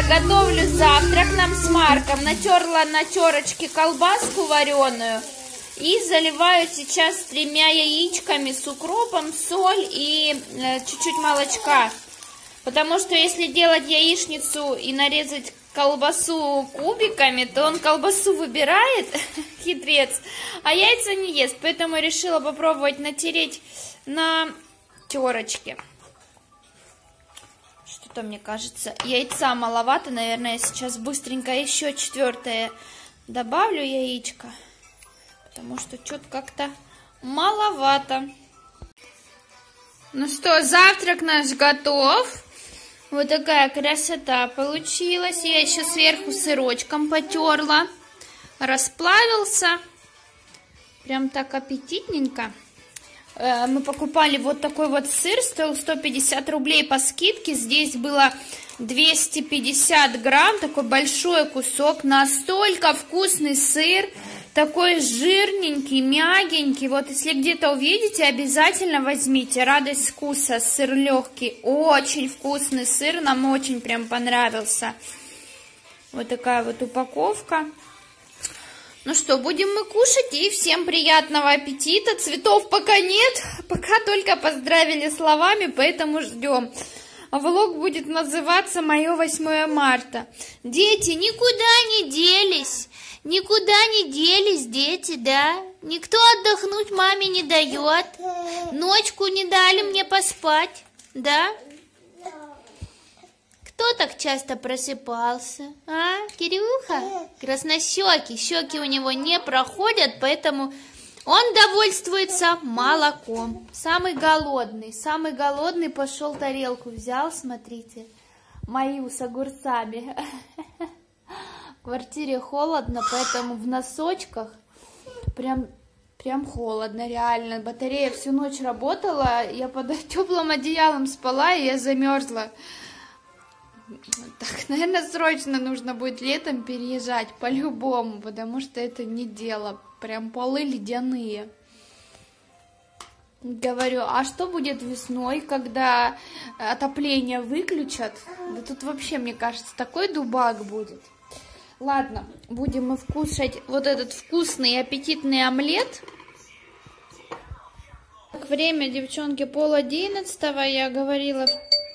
готовлю завтрак нам с Марком. Натерла на терочке колбаску вареную. И заливаю сейчас 3 яичками с укропом, соль и чуть-чуть молочка. Потому что если делать яичницу и нарезать колбасу кубиками, то он колбасу выбирает, хитрец, а яйца не ест. Поэтому решила попробовать натереть на терочке. Что-то мне кажется, яйца маловато. Наверное, я сейчас быстренько еще 4-е добавлю яичко. Потому что что-то как-то маловато. Ну что, завтрак наш готов. Вот такая красота получилась. Я еще сверху сырочком потерла. Расплавился. Прям так аппетитненько. Мы покупали вот такой вот сыр. Стоил 150 рублей по скидке. Здесь было 250 грамм. Такой большой кусок. Настолько вкусный сыр. Такой жирненький, мягенький. Вот если где-то увидите, обязательно возьмите. Радость вкуса. Сыр легкий. Очень вкусный сыр. Нам очень прям понравился. Вот такая вот упаковка. Ну что, будем мы кушать. И всем приятного аппетита. Цветов пока нет. Пока только поздравили словами, поэтому ждем. Влог будет называться «Мое 8 марта». Дети никуда не делись. Никуда не делись, дети, да? Никто отдохнуть маме не дает. Ночку не дали мне поспать, да? Кто так часто просыпался? А, Кирюха? Краснощекий. Щеки у него не проходят, поэтому он довольствуется молоком. Самый голодный пошел тарелку взял, смотрите. Мою с огурцами. В квартире холодно, поэтому в носочках прям холодно, реально. Батарея всю ночь работала, я под теплым одеялом спала, и я замерзла. Так, наверное, срочно нужно будет летом переезжать, по-любому, потому что это не дело. Прям полы ледяные. Говорю, а что будет весной, когда отопление выключат? Да тут вообще, мне кажется, такой дубак будет. Ладно, будем мы кушать вот этот вкусный и аппетитный омлет. Время, девчонки, 10:30, я говорила.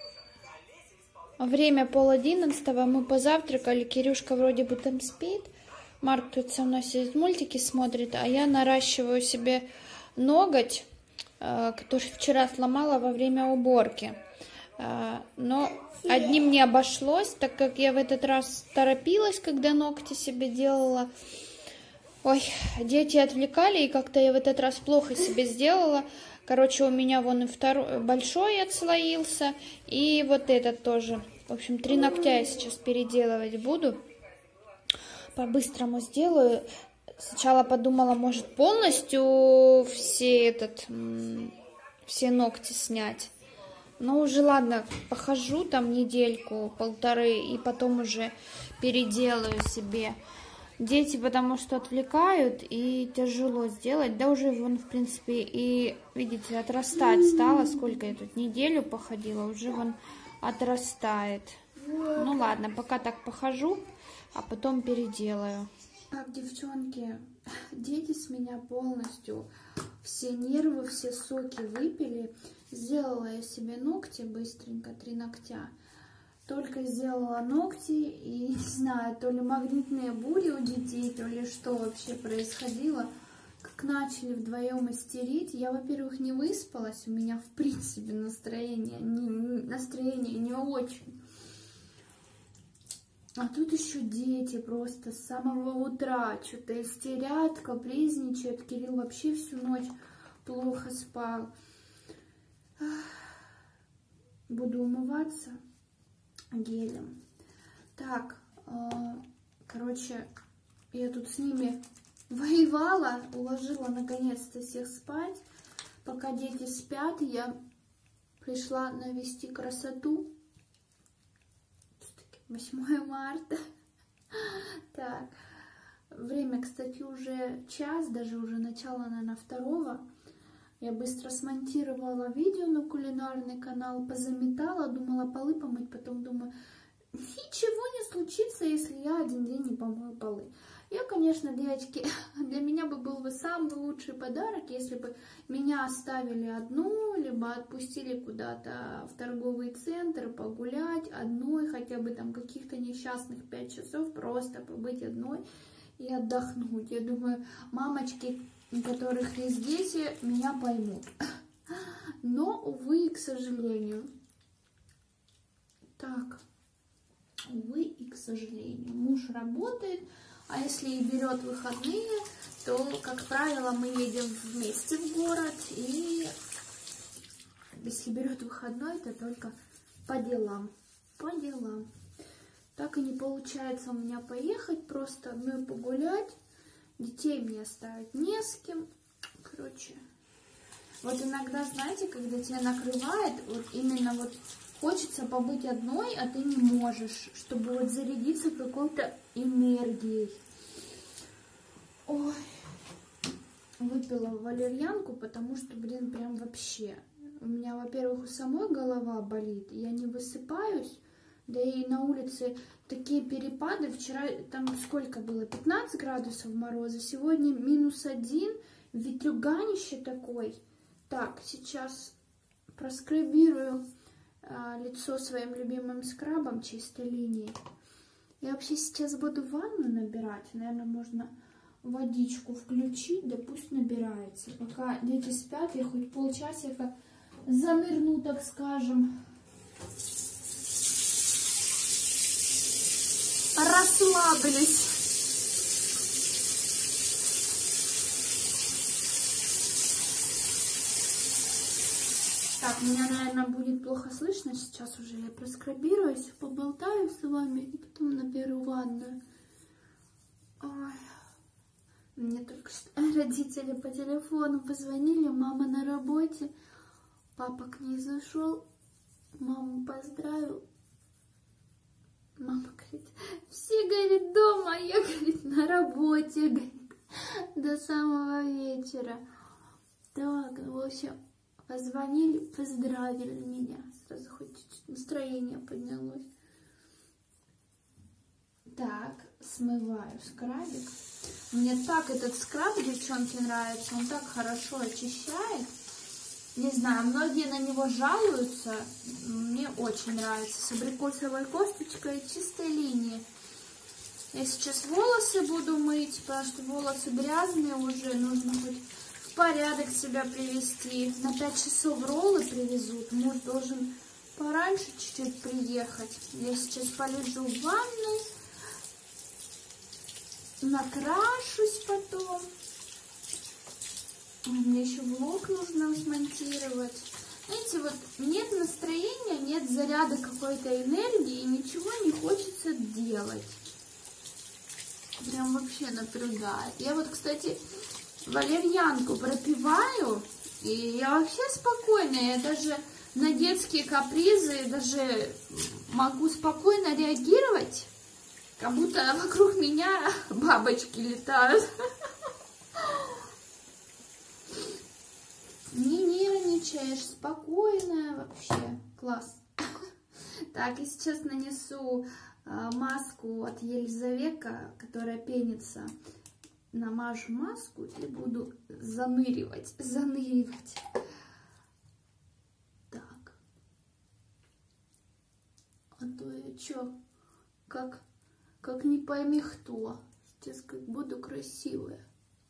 Время 10:30, мы позавтракали, Кирюшка вроде бы там спит. Марк тут со мной сидит, мультики смотрит, а я наращиваю себе ноготь, который вчера сломала во время уборки. Но одним не обошлось, так как я в этот раз торопилась, когда ногти себе делала. Ой, дети отвлекали, и как-то я в этот раз плохо себе сделала. Короче, у меня вон и второй большой отслоился, и вот этот тоже. В общем, 3 ногтя я сейчас переделывать буду. По-быстрому сделаю. Сначала подумала, может, полностью все ногти снять. Но уже ладно, похожу там недельку-полторы, и потом уже переделаю себе. Дети потому что отвлекают, и тяжело сделать. Да уже вон, в принципе, и, видите, отрастать стало. Сколько я тут неделю походила, уже вон отрастает. Ну ладно, пока так похожу, а потом переделаю. Так, девчонки, дети с меня полностью все нервы, все соки выпили. Сделала я себе ногти быстренько, 3 ногтя. Только сделала ногти, и не знаю, то ли магнитные бури у детей, то ли что вообще происходило. Как начали вдвоем истерить. Я, во-первых, не выспалась, у меня в принципе настроение не очень. А тут еще дети просто с самого утра что-то истерят, капризничают. Кирилл вообще всю ночь плохо спал. Буду умываться гелем. Так, короче, я тут с ними воевала, уложила наконец-то всех спать. Пока дети спят, я пришла навести красоту. 8 марта. Так, время, кстати, уже час, даже уже начало, наверное, 2. Я быстро смонтировала видео на кулинарный канал, позаметала, думала полы помыть, потом думаю, ничего не случится, если я один день не помою полы. Я, конечно, девочки, для меня бы был бы самый лучший подарок, если бы меня оставили одну, либо отпустили куда-то в торговый центр погулять одной, хотя бы там каких-то несчастных 5 часов, просто побыть одной и отдохнуть. Я думаю, мамочки, у которых есть дети, меня поймут. Но, увы и к сожалению. Так, увы и к сожалению. Муж работает. А если и берет выходные, то, как правило, мы едем вместе в город. И если берет выходной, то только по делам. По делам. Так и не получается у меня поехать, просто одной погулять. Детей мне оставить не с кем. Короче, вот иногда, знаете, когда тебя накрывает, вот именно вот хочется побыть одной, а ты не можешь, чтобы вот зарядиться какой-то энергией. Ой, выпила валерьянку, потому что, блин, прям вообще. У меня, во-первых, у самой голова болит, я не высыпаюсь, да и на улице такие перепады. Вчера там сколько было? 15 градусов мороза, сегодня -1, ветрюганище такой. Так, сейчас проскрабирую лицо своим любимым скрабом чистой линией. Я вообще сейчас буду ванну набирать. Наверное, можно водичку включить, да пусть набирается. Пока дети спят, я хоть полчасика занырну, так скажем. Расслаблюсь. Так, меня, наверное, будет плохо слышно сейчас уже. Я проскрабируюсь, поболтаю с вами и потом наберу ванную. Ой. Мне только что родители по телефону позвонили. Мама на работе. Папа к ней зашел. Маму поздравил. Мама говорит, все, говорит, дома, а я, говорит, на работе, говорит, до самого вечера. Так, в общем, позвонили, поздравили меня. Сразу хоть чуть-чуть настроение поднялось. Так, смываю скрабик. Мне так этот скраб, девчонки, нравится. Он так хорошо очищает. Не знаю, многие на него жалуются. Мне очень нравится. С абрикосовой косточкой и чистой линией. Я сейчас волосы буду мыть, потому что волосы грязные уже. Нужно хоть в порядок себя привести. На 5 часов роллы привезут. Муж должен пораньше чуть-чуть приехать. Я сейчас полежу в ванной. Накрашусь потом. Мне еще влог нужно смонтировать. Знаете, вот нет настроения, нет заряда какой-то энергии, и ничего не хочется делать. Прям вообще напрягает. Я вот, кстати, валерьянку пропиваю, и я вообще спокойная. Я даже на детские капризы даже могу спокойно реагировать, как будто вокруг меня бабочки летают. Не нервничаешь, спокойная вообще, класс. Так, и сейчас нанесу маску от Елизавека, которая пенится. Намажу маску и буду заныривать. Так. А то я чё, как не пойми кто. Сейчас как буду красивая.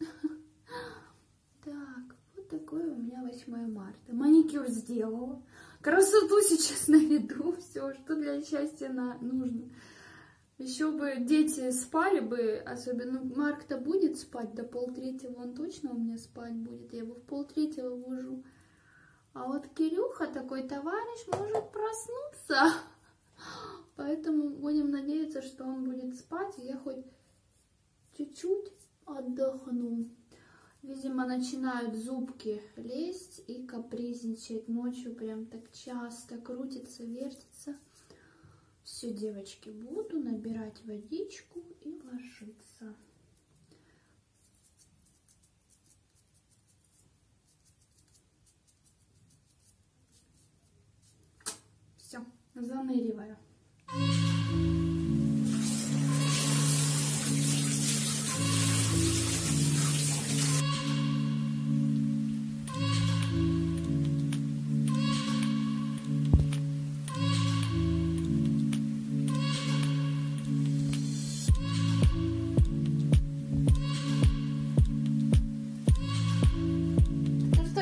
Так. Такое у меня 8 марта. Маникюр сделала. Красоту сейчас наведу. Все, что для счастья нужно. Еще бы дети спали бы. Особенно Марк-то будет спать до 2:30. Он точно у меня спать будет. Я его в 2:30 вывожу. А вот Кирюха, такой товарищ, может проснуться. Поэтому будем надеяться, что он будет спать. И я хоть чуть-чуть отдохну. Видимо, начинают зубки лезть и капризничать ночью. Прям так часто крутится, вертится. Все, девочки, буду набирать водичку и ложиться. Все, заныриваю.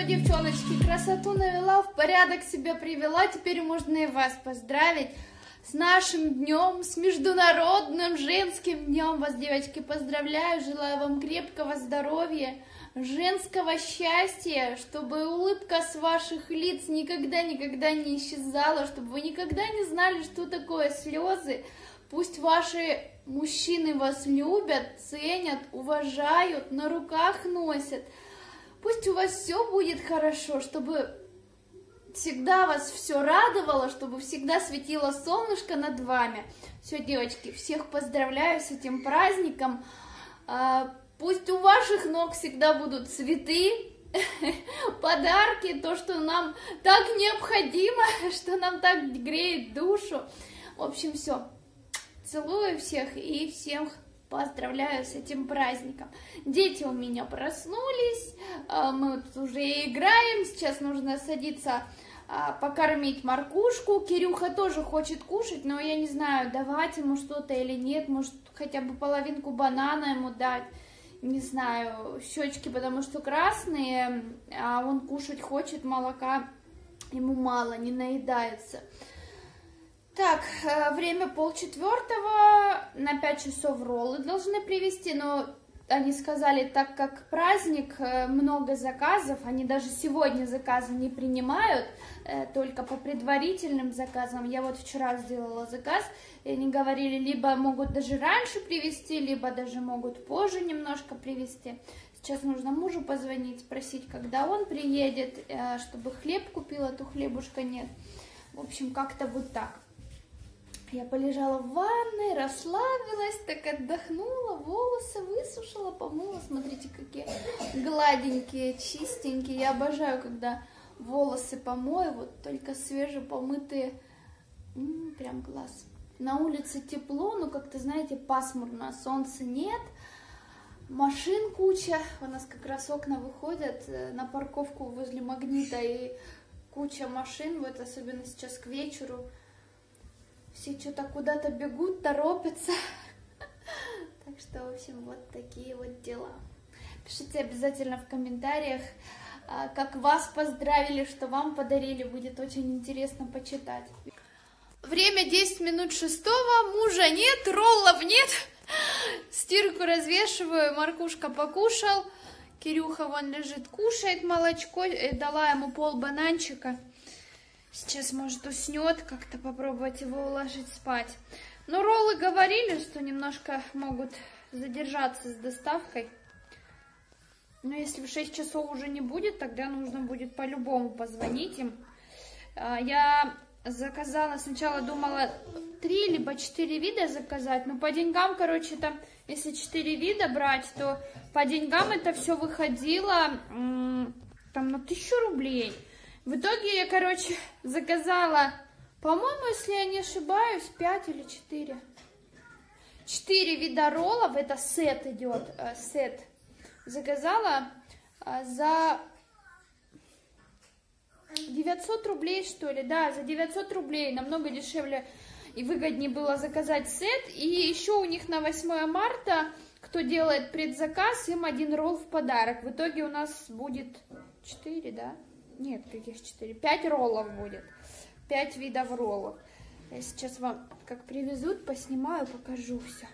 девчоночки, красоту навела, в порядок себя привела. Теперь можно и вас поздравить с нашим днем, с Международным женским днем. Вас, девочки, поздравляю, желаю вам крепкого здоровья, женского счастья, чтобы улыбка с ваших лиц никогда-никогда не исчезала, чтобы вы никогда не знали, что такое слезы. Пусть ваши мужчины вас любят, ценят, уважают, на руках носят. Пусть у вас все будет хорошо, чтобы всегда вас все радовало, чтобы всегда светило солнышко над вами. Все, девочки, всех поздравляю с этим праздником. Пусть у ваших ног всегда будут цветы, подарки, то, что нам так необходимо, что нам так греет душу. В общем, все. Целую всех и всех поздравляю с этим праздником. Дети у меня проснулись, мы тут уже играем, сейчас нужно садиться покормить Маркушку. Кирюха тоже хочет кушать, но я не знаю, давать ему что-то или нет, может хотя бы половинку банана ему дать, не знаю, щечки, потому что красные, а он кушать хочет, молока ему мало, не наедается. Так, время 3:30, на 5 часов роллы должны привезти, но они сказали, так как праздник, много заказов, они даже сегодня заказы не принимают, только по предварительным заказам. Я вот вчера сделала заказ, и они говорили, либо могут даже раньше привезти, либо даже могут позже немножко привезти. Сейчас нужно мужу позвонить, спросить, когда он приедет, чтобы хлеб купил, а то хлебушка нет. В общем, как-то вот так. Я полежала в ванной, расслабилась, так отдохнула, волосы высушила, помыла. Смотрите, какие гладенькие, чистенькие. Я обожаю, когда волосы помою, вот только свежепомытые. Прям класс. На улице тепло, но как-то, знаете, пасмурно, солнца нет. Машин куча. У нас как раз окна выходят на парковку возле Магнита, и куча машин, вот особенно сейчас к вечеру. Все что-то куда-то бегут, торопятся. Так что, в общем, вот такие вот дела. Пишите обязательно в комментариях, как вас поздравили, что вам подарили. Будет очень интересно почитать. Время 10 минут 6, мужа нет, роллов нет. Стирку развешиваю, Маркушка покушал. Кирюха вон лежит, кушает молочко. Дала ему пол-бананчика. Сейчас, может, уснет, как-то попробовать его уложить спать. Но роллы говорили, что немножко могут задержаться с доставкой. Но если в 6 часов уже не будет, тогда нужно будет по-любому позвонить им. Я заказала, сначала думала 3 либо 4 вида заказать, но по деньгам, короче, там, если 4 вида брать, то по деньгам это все выходило там на 1000 рублей. В итоге я, короче, заказала, по-моему, если я не ошибаюсь, 5 или 4. 4 вида роллов, это сет идет, сет. Заказала за 900 рублей, что ли, да, за 900 рублей, намного дешевле и выгоднее было заказать сет. И еще у них на 8 марта, кто делает предзаказ, им 1 ролл в подарок. В итоге у нас будет 4, да? Нет, каких 4? 5 роллов будет. 5 видов роллов. Я сейчас вам, как привезут, поснимаю, покажу все.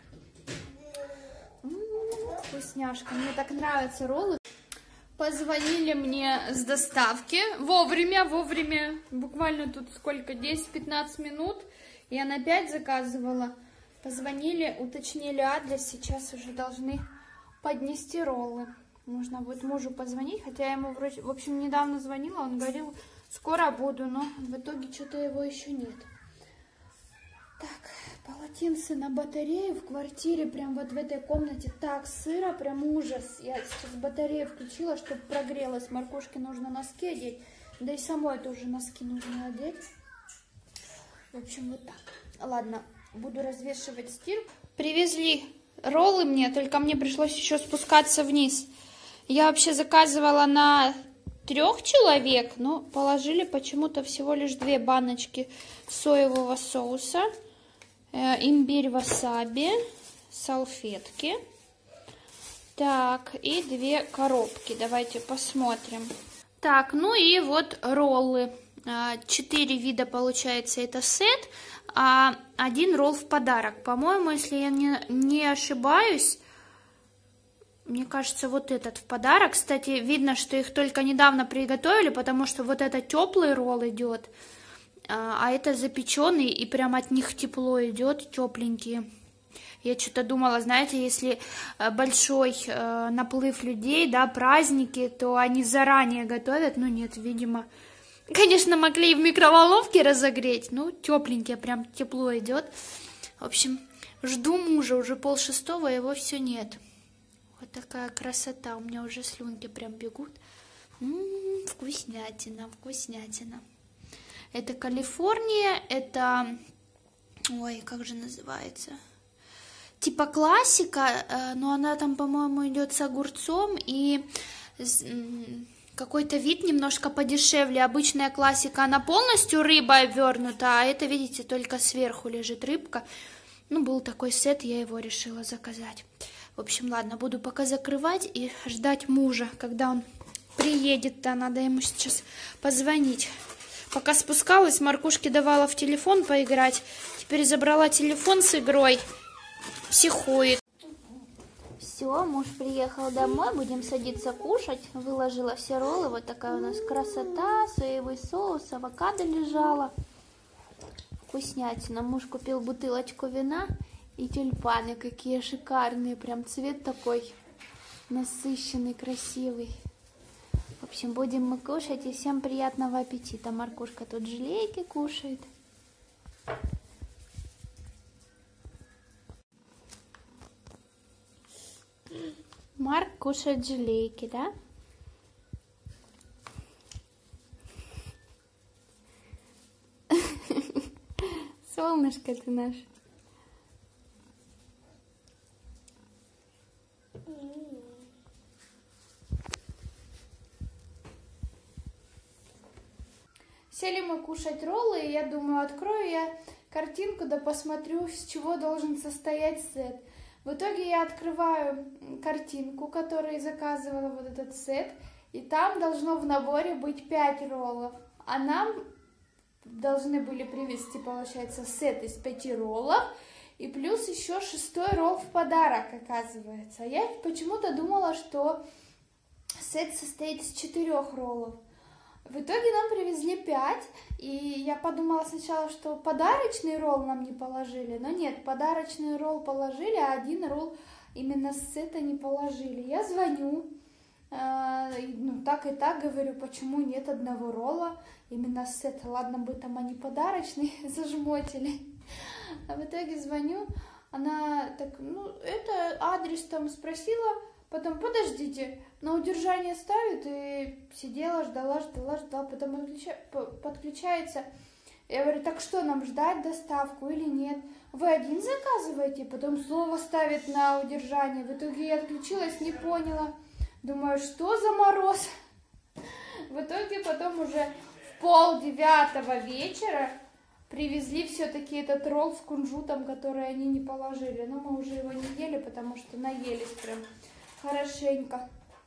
Вкусняшка. Мне так нравятся роллы. Позвонили мне с доставки. Вовремя. Буквально тут сколько? 10-15 минут. Я на 5 заказывала. Позвонили, уточнили адрес. Сейчас уже должны поднести роллы. Нужно будет мужу позвонить, хотя я ему, в общем, недавно звонила, он говорил, скоро буду, но в итоге что-то его еще нет. Так, полотенце на батарею в квартире, прям вот в этой комнате, так сыро, прям ужас. Я сейчас батарею включила, чтобы прогрелась, Маркушке нужно носки одеть, да и самой тоже носки нужно одеть. В общем, вот так. Ладно, буду развешивать стирку. Привезли роллы мне, только мне пришлось еще спускаться вниз. Я вообще заказывала на 3 человек, но положили почему-то всего лишь 2 баночки соевого соуса, имбирь, васаби, салфетки. Так, и 2 коробки. Давайте посмотрим. Так, ну и вот роллы. 4 вида получается это сет, а 1 ролл в подарок. По-моему, если я не ошибаюсь, мне кажется, вот этот в подарок. Кстати, видно, что их только недавно приготовили, потому что вот это теплый ролл идет, а это запеченный, и прям от них тепло идет, тепленькие. Я что-то думала, знаете, если большой наплыв людей, да, праздники, то они заранее готовят. Ну нет, видимо, конечно, могли и в микроволновке разогреть, но тепленькие, прям тепло идет. В общем, жду мужа, уже 5:30, его все нет. Вот такая красота, у меня уже слюнки прям бегут. Вкуснятина, вкуснятина. Это Калифорния, это, ой, как же называется? Типа классика, но она там, по-моему, идет с огурцом и какой-то вид немножко подешевле. Обычная классика, она полностью рыбой обвернута, а это, видите, только сверху лежит рыбка. Ну, был такой сет, я его решила заказать. В общем, ладно, буду пока закрывать и ждать мужа, когда он приедет. Да, надо ему сейчас позвонить. Пока спускалась, Маркушке давала в телефон поиграть. Теперь забрала телефон с игрой. Психует. Все, муж приехал домой, будем садиться кушать. Выложила все роллы, вот такая у нас красота, соевый соус, авокадо лежала. Вкуснятина. Муж купил бутылочку вина и тюльпаны, какие шикарные, прям цвет такой насыщенный, красивый. В общем, будем мы кушать, и всем приятного аппетита. Маркушка тут желейки кушает. Марк кушает желейки, да? Солнышко ты наше. Сели мы кушать роллы, и я думаю, открою я картинку, да посмотрю, с чего должен состоять сет. В итоге я открываю картинку, которую заказывала вот этот сет, и там должно в наборе быть 5 роллов, а нам должны были привезти, получается, сет из 5 роллов, и плюс еще 6-й ролл в подарок, оказывается. Я почему-то думала, что сет состоит из 4 роллов. В итоге нам привезли 5, и я подумала сначала, что подарочный ролл нам не положили, но нет, подарочный ролл положили, а 1 ролл именно с сета не положили. Я звоню, ну так и так говорю, почему нет 1 ролла именно с сета, ладно бы там они подарочные зажмотили. А в итоге звоню, она так, ну это адрес там спросила. Потом, подождите, на удержание ставит, и сидела, ждала, потом подключается. Я говорю, так что, нам ждать доставку или нет? Вы один заказываете? Потом снова ставит на удержание. В итоге я отключилась, не поняла. Думаю, что за мороз? В итоге потом уже в 8:30 вечера привезли все-таки этот ролл с кунжутом, который они не положили. Но мы уже его не ели, потому что наелись прям хорошенько.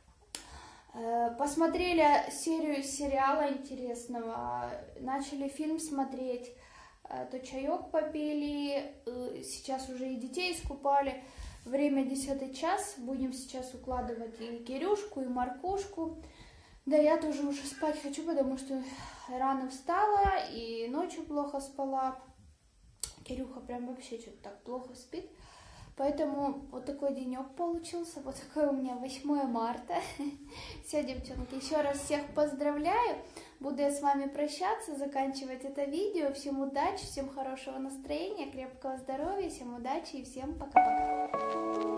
Посмотрели серию сериала интересного, начали фильм смотреть, то чаек попили, сейчас уже и детей искупали. Время 10 час, будем сейчас укладывать и Кирюшку, и Маркушку. Да, я тоже уже спать хочу, потому что рано встала и ночью плохо спала. Кирюха прям вообще что-то так плохо спит. Поэтому вот такой денек получился, вот такое у меня 8 марта. Все, девчонки, еще раз всех поздравляю. Буду я с вами прощаться, заканчивать это видео. Всем удачи, всем хорошего настроения, крепкого здоровья, всем удачи и всем пока-пока.